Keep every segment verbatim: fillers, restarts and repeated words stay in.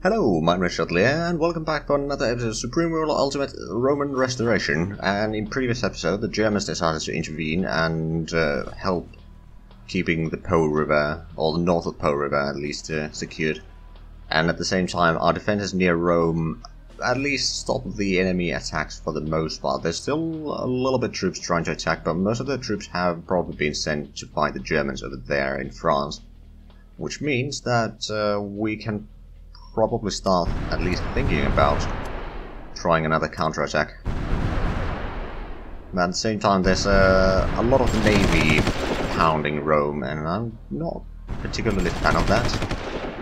Hello, my name is Chatelier, and welcome back for another episode of Supreme Ruler Ultimate Roman Restoration. And in previous episode, the Germans decided to intervene and uh, help keeping the Po River, or the north of Po River at least, uh, secured. And at the same time, our defenses near Rome at least stopped the enemy attacks for the most part. There's still a little bit of troops trying to attack, but most of the troops have probably been sent to fight the Germans over there in France. Which means that uh, we can probably start at least thinking about trying another counterattack. But at the same time, there's uh, a lot of the navy pounding Rome, and I'm not particularly a fan of that.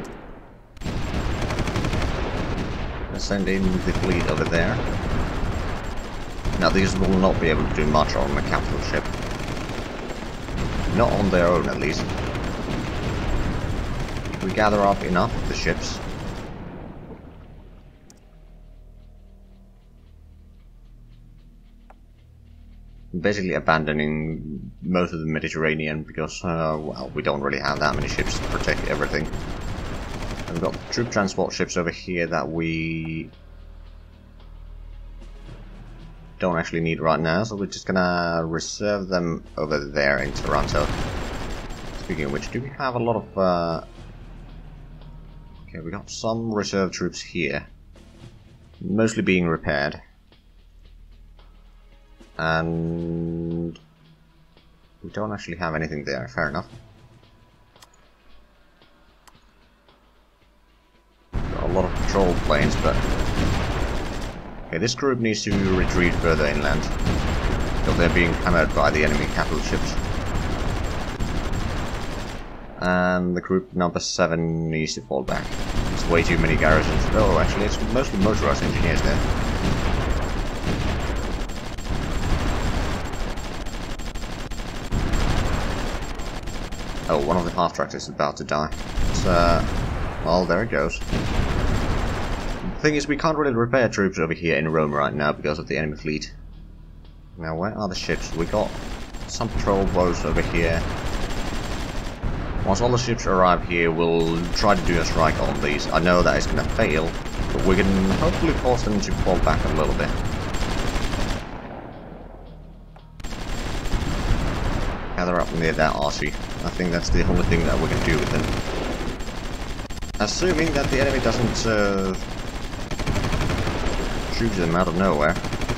Let's send in the fleet over there. Now these will not be able to do much on the capital ship. Not on their own, at least. If we gather up enough of the ships, basically abandoning most of the Mediterranean because, uh, well, we don't really have that many ships to protect everything. We've got troop transport ships over here that we don't actually need right now, so we're just gonna reserve them over there in Taranto. Speaking of which, do we have a lot of... Uh... Okay, we got some reserve troops here, mostly being repaired. And we don't actually have anything there, fair enough. Got a lot of patrol planes, but... Okay, this group needs to retreat further inland, because they're being hammered by the enemy capital ships. And the group number seven needs to fall back. It's way too many garrisons. Oh, actually, it's mostly motorized engineers there. Oh, one of the half-tracks is about to die. It's, uh, well, there it goes. The thing is, we can't really repair troops over here in Rome right now because of the enemy fleet. Now, where are the ships? We got some patrol boats over here. Once all the ships arrive here, we'll try to do a strike on these. I know that it's gonna fail, but we can hopefully force them to fall back a little bit. Gather up near that archie. I think that's the only thing that we can do with them. Assuming that the enemy doesn't uh, shoot them out of nowhere.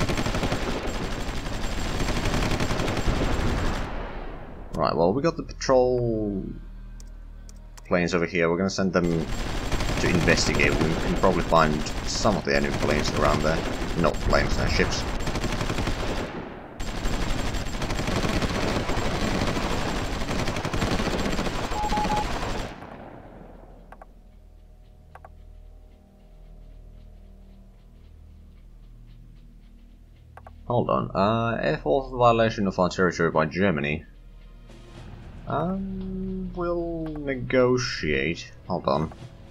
Right, well, we got the patrol planes over here. We're gonna send them to investigate. We can probably find some of the enemy planes around there. Not planes, they're ships. Hold on, uh, Air Force violation of our territory by Germany. Um, we'll negotiate. Hold on.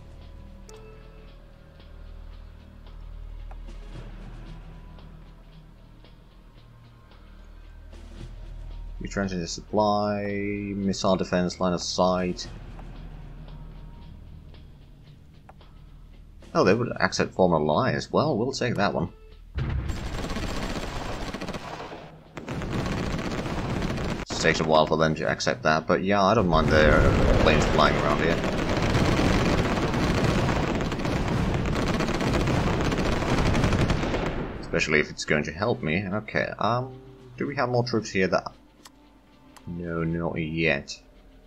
We transit the supply, missile defense, line of sight. Oh, they would accept former alliance. Well, we'll take that one. Takes a while for them to accept that, but yeah, I don't mind their planes flying around here. Especially if it's going to help me. Okay, um, do we have more troops here that... No, not yet.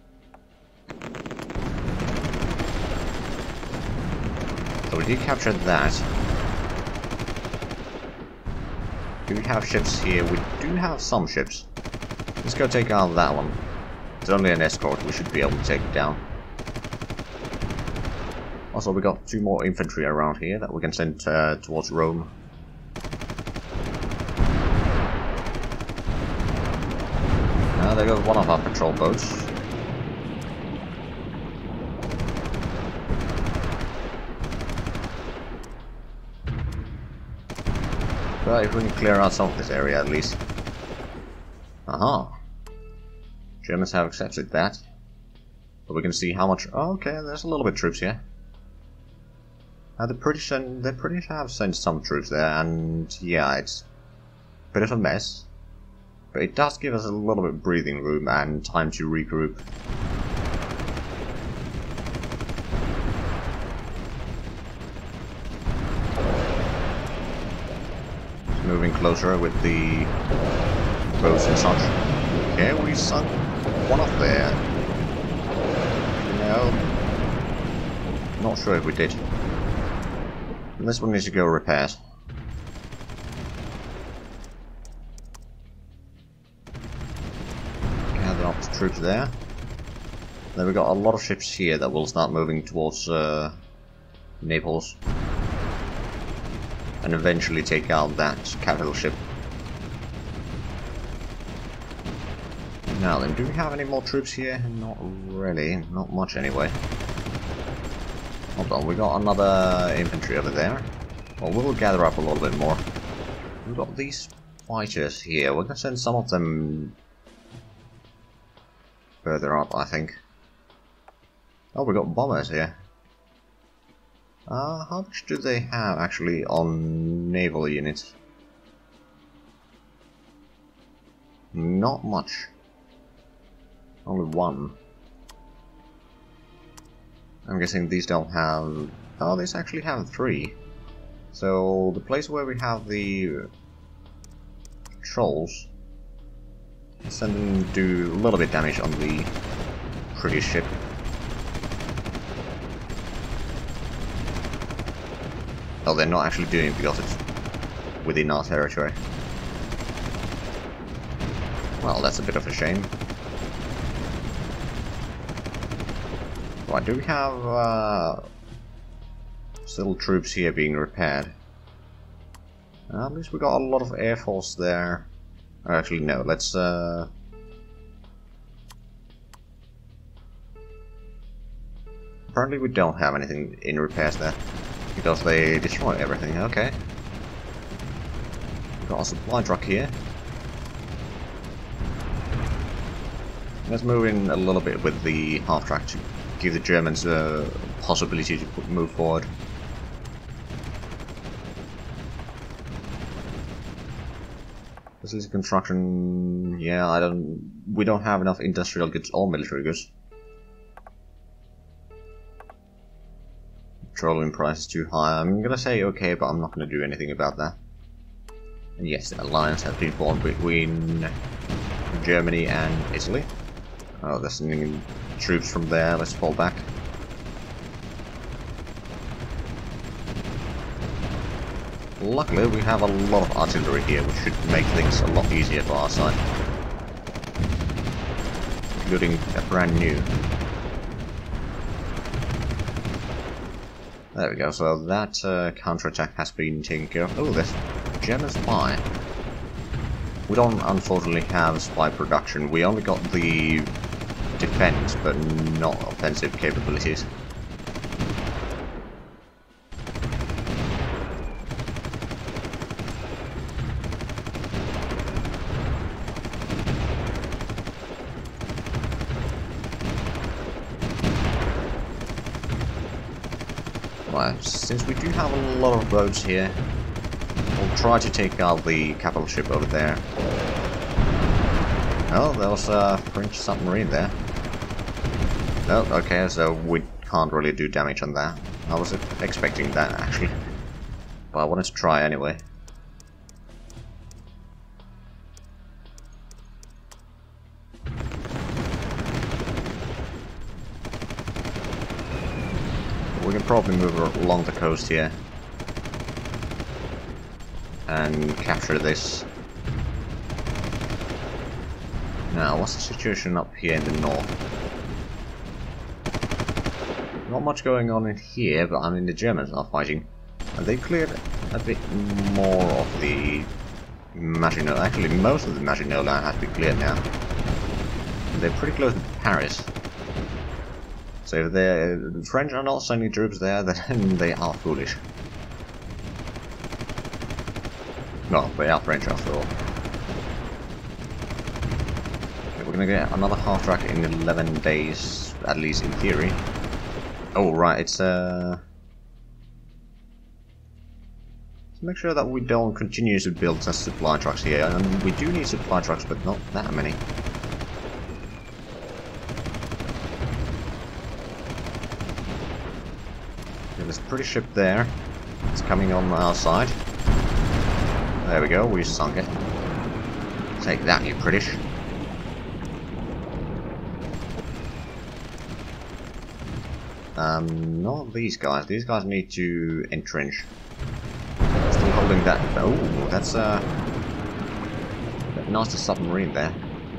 So we did capture that. Do we have ships here? We do have some ships. Let's go take out that one. It's only an escort, we should be able to take it down. Also, we got two more infantry around here that we can send uh, towards Rome. Now there goes one of our patrol boats. But if we can clear out some of this area at least. Aha. Germans have accepted that. But we can see how much... Oh, okay, there's a little bit of troops here. Uh, the British and the British have sent some troops there, and yeah, it's a bit of a mess, but it does give us a little bit of breathing room and time to regroup. It's moving closer with the boats and such. Okay, we sunk one off there. No, not sure if we did. This one needs to go repaired. Gather up the troops there. Then we got a lot of ships here that will start moving towards uh, Naples. And eventually take out that capital ship. Now then, do we have any more troops here? Not really, not much anyway. Hold on, we got another infantry over there. Well, we'll gather up a little bit more. We've got these fighters here. We're gonna send some of them further up, I think. Oh, we got bombers here. Uh, how much do they have actually on naval units? Not much. Only one. I'm guessing these don't have... Oh, these actually have three. So, the place where we have the trolls, send them to do a little bit damage on the British ship. Oh, they're not actually doing it because it's within our territory. Well, that's a bit of a shame. Right, do we have uh, still troops here being repaired? Uh, at least we got a lot of air force there. Or actually, no. Let's. Uh... Apparently, we don't have anything in repairs there because they destroyed everything. Okay. We got a supply truck here. Let's move in a little bit with the half track to give the Germans a possibility to move forward. Facility construction, yeah, I don't. We don't have enough industrial goods or military goods. Petroleum price is too high. I'm gonna say okay, but I'm not gonna do anything about that. And yes, the alliance has been formed between Germany and Italy. Oh, they're sending in troops from there. Let's fall back. Luckily, we have a lot of artillery here, which should make things a lot easier for our side. Including a brand new. There we go, so that uh, counterattack has been taken care of. Oh, there's a German spy. We don't unfortunately have spy production, we only got the defense, but not offensive capabilities. Right, since we do have a lot of boats here, we'll try to take out the capital ship over there. Oh, there was a French submarine there. Oh, okay, so we can't really do damage on that. I was expecting that, actually. But I wanted to try anyway. We can probably move along the coast here. And capture this. Now, what's the situation up here in the north? Not much going on in here, but I mean the Germans are fighting. And they cleared a bit more of the Maginot. Actually, most of the Maginot land has been cleared now. And they're pretty close to Paris. So if the French are not sending troops there, then they are foolish. No, they are French after all. Okay, we're gonna get another half track in eleven days, at least in theory. Oh right, it's uh Let's make sure that we don't continue to build test supply trucks here, and we do need supply trucks, but not that many. Okay, there's a British ship there. It's coming on our side. There we go, we sunk it. Take that, you British. Um, not these guys. These guys need to entrench. Still holding that. Oh, that's uh, a nice submarine there.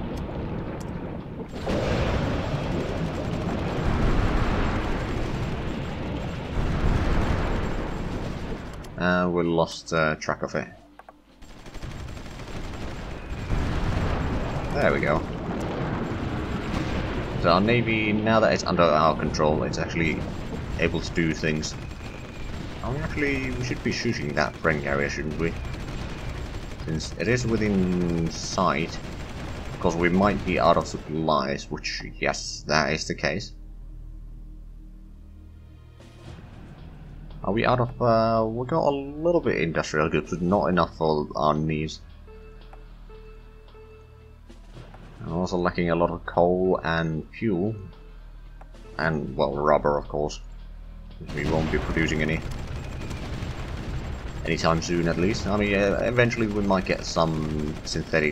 Uh, we lost uh, track of it. There we go. So our navy, now that it's under our control, it's actually able to do things. Oh, we actually, we should be shooting that friend carrier, shouldn't we? Since it is within sight. Because we might be out of supplies, which, yes, that is the case. Are we out of, uh, we got a little bit industrial goods, but not enough for our needs. I'm also lacking a lot of coal and fuel. And, well, rubber, of course. We won't be producing any. Anytime soon, at least. I mean, uh, eventually we might get some synthetic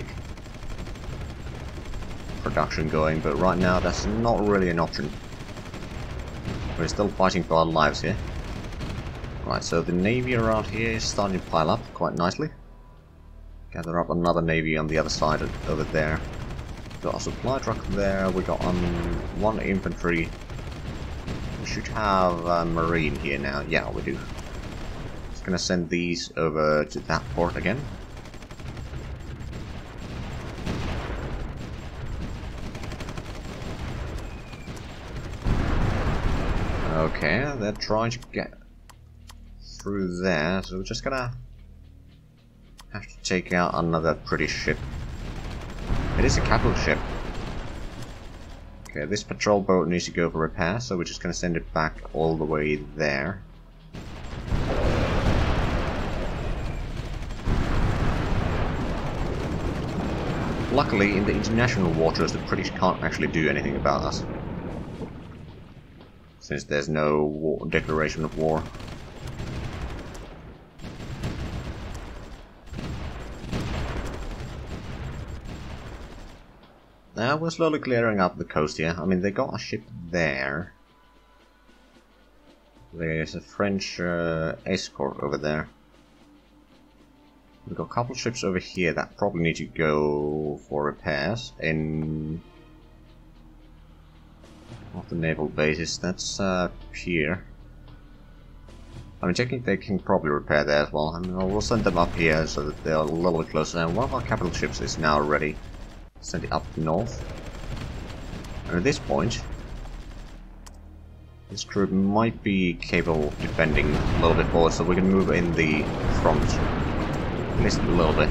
production going, but right now that's not really an option. We're still fighting for our lives here. Right, so the navy around here is starting to pile up quite nicely. Gather up another navy on the other side over there. Got a supply truck there, we got um, one infantry. We should have a marine here now. Yeah, we do. Just gonna send these over to that port again. Okay, they're trying to get through there, so we're just gonna have to take out another British ship. It is a capital ship. Okay, this patrol boat needs to go for repair, so we're just gonna send it back all the way there. Luckily, in the international waters, the British can't actually do anything about us. Since there's no war declaration of war. Now we're slowly clearing up the coast here. I mean, they got a ship there. There's a French uh, escort over there. We've got a couple ships over here that probably need to go for repairs in off the naval bases. That's uh, here. I mean, checking they can probably repair there as well. I mean, we'll send them up here so that they're a little bit closer. And one of our capital ships is now ready. Send it up north. And at this point, this group might be capable of defending a little bit forward, so we can move in the front. At least a little bit.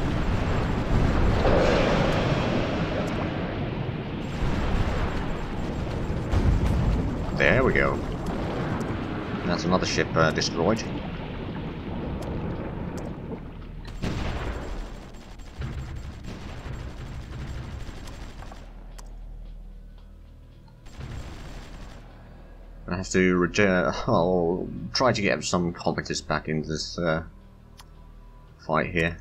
There we go. That's another ship uh, destroyed. I have to return. I'll try to get some combatants back into this uh, fight here.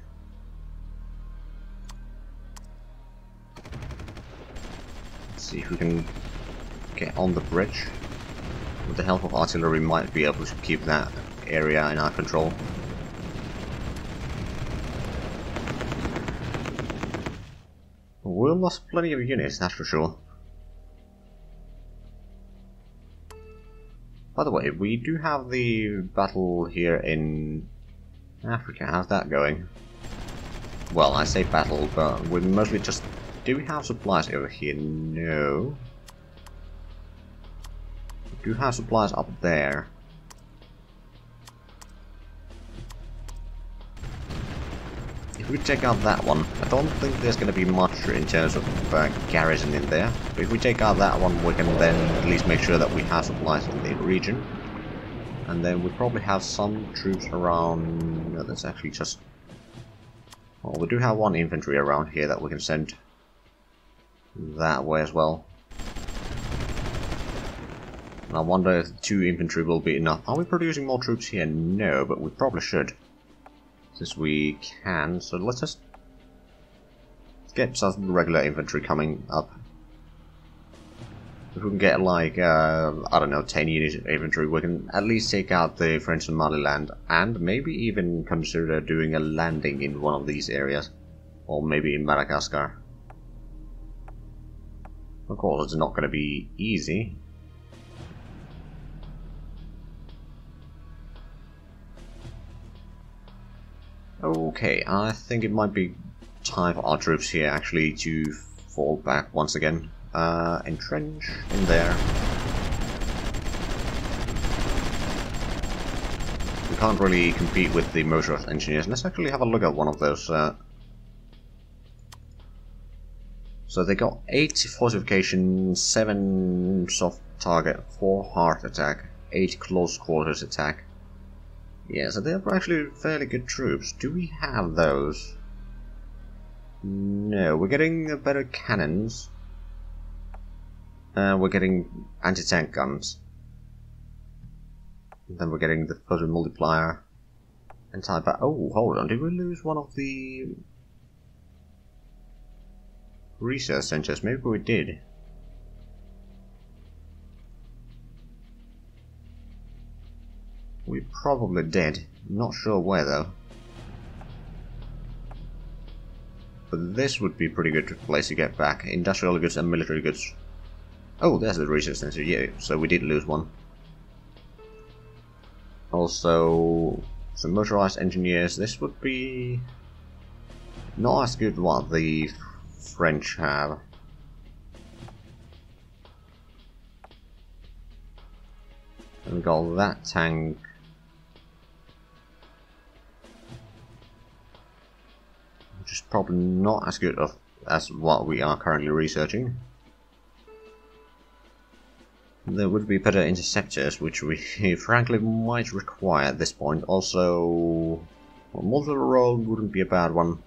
Let's see if we can get on the bridge. With the help of artillery, we might be able to keep that area in our control. We'll lost plenty of units, that's for sure. By the way, we do have the battle here in Africa. How's that going? Well, I say battle, but we mostly just... Do we have supplies over here? No. We do have supplies up there. If we take out that one, I don't think there's going to be much in terms of uh, garrison in there. But if we take out that one, we can then at least make sure that we have supplies in the region. And then we probably have some troops around... No, that's actually just... Well, we do have one infantry around here that we can send that way as well. And I wonder if two infantry will be enough. Are we producing more troops here? No, but we probably should. Since we can, so let's just get some regular infantry coming up. If we can get like, uh, I don't know, ten units of infantry, we can at least take out the French Somaliland and maybe even consider doing a landing in one of these areas. Or maybe in Madagascar. Of course, it's not going to be easy. Okay, I think it might be time for our troops here actually to fall back once again. Uh, entrench in there. We can't really compete with the motorized engineers. Let's actually have a look at one of those. Uh... So they got eight fortification, seven soft target, four hard attack, eight close quarters attack. Yeah, so they're actually fairly good troops. Do we have those? No, we're getting better cannons. Uh, we're getting anti-tank guns. And then we're getting the photon multiplier. Anti-bat. Oh, hold on. Did we lose one of the research centers? Maybe we did. We probably did. Not sure where though. But this would be a pretty good place to get back. Industrial goods and military goods. Oh, there's the research center. Yeah, so we did lose one. Also, some motorized engineers. This would be not as good what the French have. And we got that tank. Which is probably not as good of, as what we are currently researching. There would be better interceptors, which we frankly might require at this point. Also, well, multiple role wouldn't be a bad one.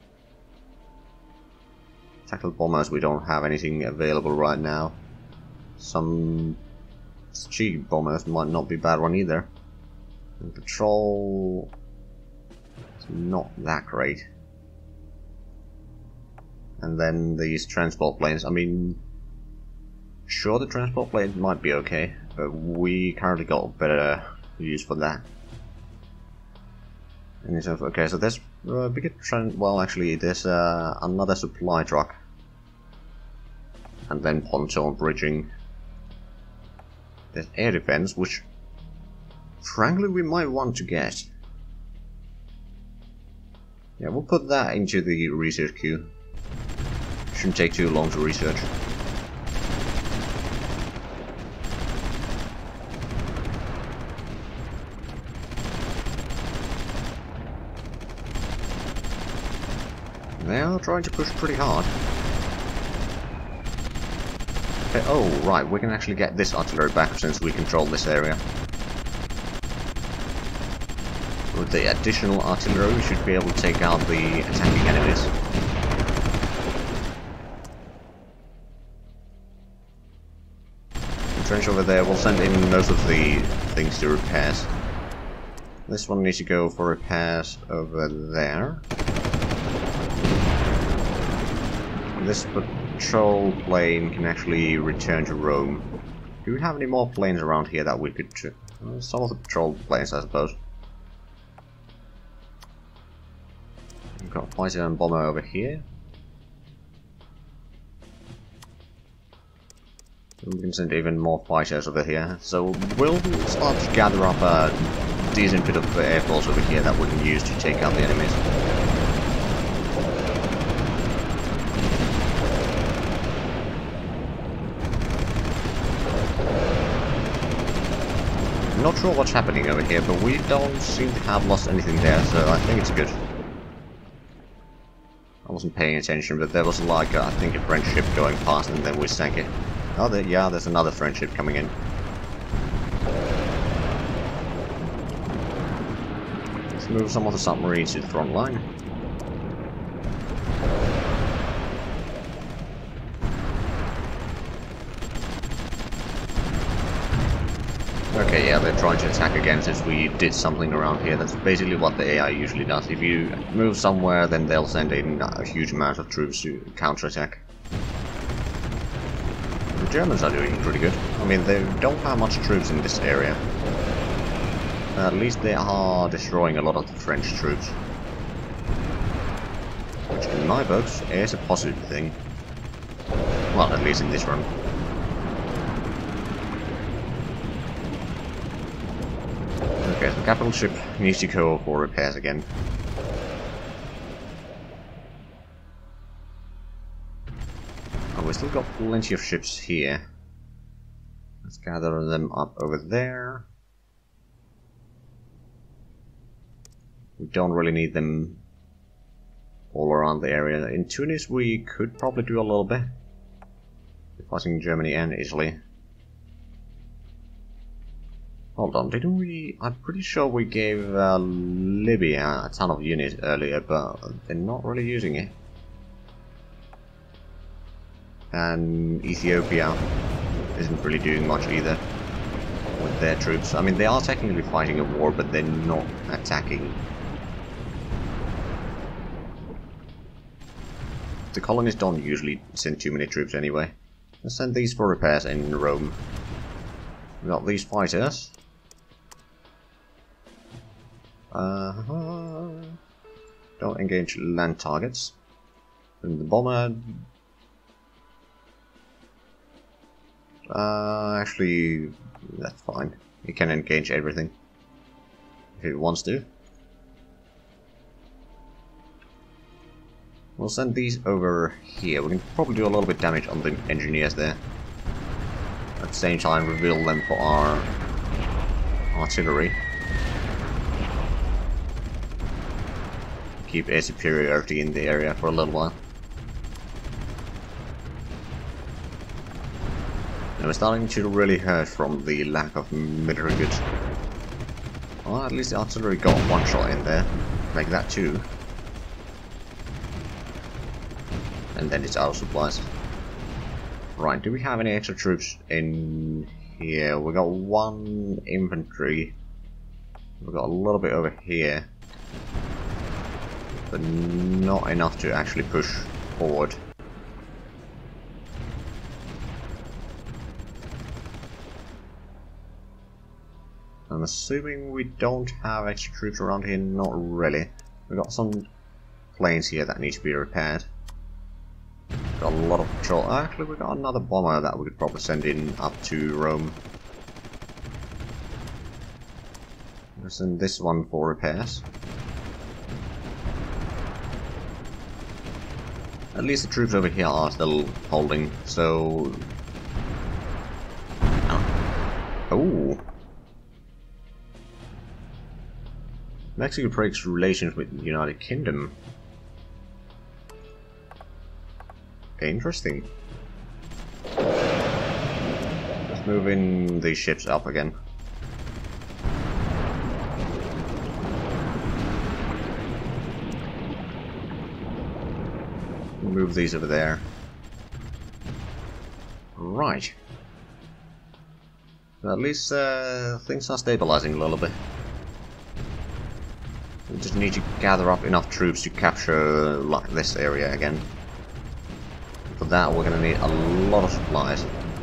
Tactical bombers, we don't have anything available right now. Some cheap bombers might not be a bad one either. And patrol is not that great. And then these transport planes, I mean, sure the transport planes might be okay, but we currently got better use for that. And so, okay, so there's a bigger trend, well actually there's uh, another supply truck. And then pontoon bridging. There's air defense, which frankly we might want to get. Yeah, we'll put that into the research queue. Shouldn't take too long to research. They are trying to push pretty hard. Okay, oh, right, we can actually get this artillery back since we control this area. With the additional artillery, we should be able to take out the attacking enemies. The trench over there, we'll send in most of the things to repairs. This one needs to go for repairs over there. This patrol plane can actually return to Rome. Do we have any more planes around here that we could... Uh, some of the patrol planes, I suppose. We've got fighter and bomber over here. And we can send even more fighters over here. So we'll start to gather up a decent bit of air force over here that we can use to take out the enemies. I'm not sure what's happening over here, but we don't seem to have lost anything there, so I think it's good. I wasn't paying attention, but there was like, a, I think, a French ship going past, and then we sank it. Oh, there, yeah, there's another French ship coming in. Let's move some of the submarines to the front line. Okay, yeah, they're trying to attack again since we did something around here. That's basically what the A I usually does. If you move somewhere, then they'll send in a huge amount of troops to counterattack. The Germans are doing pretty good. I mean, they don't have much troops in this area. At least they are destroying a lot of the French troops. Which, in my books, is a positive thing. Well, at least in this run. Okay, the capital ship needs to go for repairs again. Oh, we still got plenty of ships here. Let's gather them up over there. We don't really need them all around the area. In Tunis we could probably do a little bit. Passing Germany and Italy. Hold on, didn't we... I'm pretty sure we gave uh, Libya a ton of units earlier, but they're not really using it. And Ethiopia isn't really doing much either with their troops. I mean, they are technically fighting a war, but they're not attacking. The colonies don't usually send too many troops anyway. Let's send these for repairs in Rome. We got these fighters. Uh-huh. Don't engage land targets. And the bomber... Uh, actually, that's fine. He can engage everything. If he wants to. We'll send these over here. We can probably do a little bit of damage on the engineers there. At the same time, reveal them for our artillery. Keep air superiority in the area for a little while. And we're starting to really hurt from the lack of military goods. Well, at least the artillery got one shot in there. Make that two. And then it's out of supplies. Right, do we have any extra troops in here? We got one infantry. We got a little bit over here. But not enough to actually push forward. I'm assuming we don't have extra troops around here, not really. We got some planes here that need to be repaired. Got a lot of patrol. Actually, we got another bomber that we could probably send in up to Rome. We'll send this one for repairs. At least the troops over here are still holding, so... Oh! Mexico breaks relations with the United Kingdom. Interesting. Let's move in these ships up again. Move these over there. Right. Well, at least uh, things are stabilizing a little bit. We just need to gather up enough troops to capture like this area again. For that, we're going to need a lot of supplies.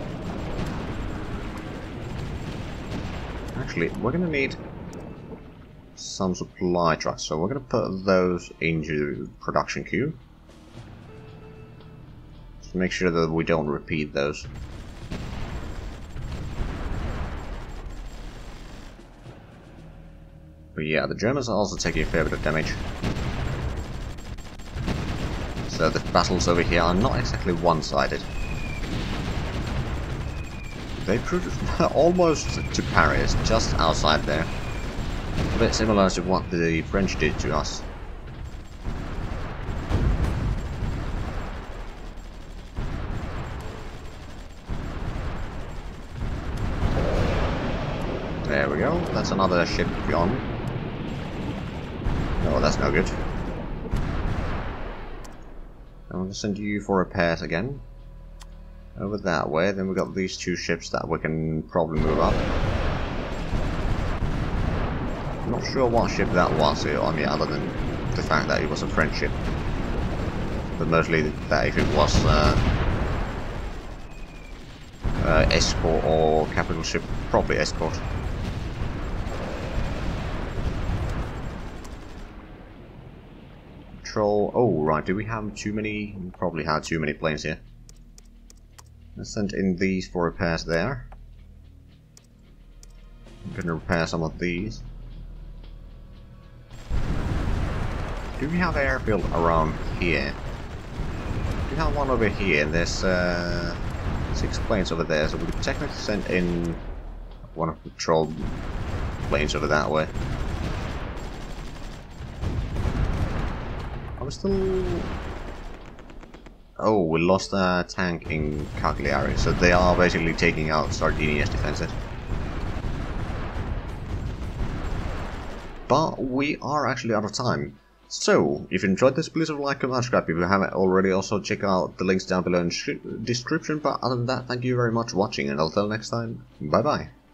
Actually, we're going to need some supply trucks, so we're going to put those into production queue. Just make sure that we don't repeat those. But yeah, the Germans are also taking a fair bit of damage. So the battles over here are not exactly one-sided. They proved almost to Paris, just outside there. A bit similar to what the French did to us. There we go, that's another ship gone. that's no good. I'm going to send you for repairs again. Over that way, then we got these two ships that we can probably move up. I'm not sure what ship that was, I mean, other than the fact that it was a French ship. But mostly that if it was uh, uh, escort or capital ship, probably escort. Patrol. Oh, right, do we have too many? We probably had too many planes here. Let's send in these for repairs there. I'm gonna repair some of these. Do we have airfield around here? We have one over here, and there's uh, six planes over there, so we could technically send in one of the patrol planes over that way. I'm still... Oh, we lost a tank in Cagliari, so they are basically taking out Sardinia's defenses. But we are actually out of time. So, if you enjoyed this, please like, comment, subscribe if you haven't already. Also, check out the links down below in the description. But other than that, thank you very much for watching, and until next time, bye bye.